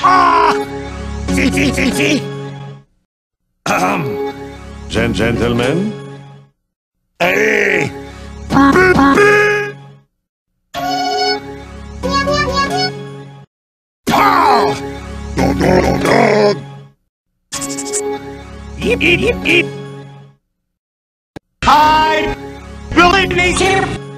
See. Gentlemen? Hey! Pow! No. Eat. Hi! Billy Mays here!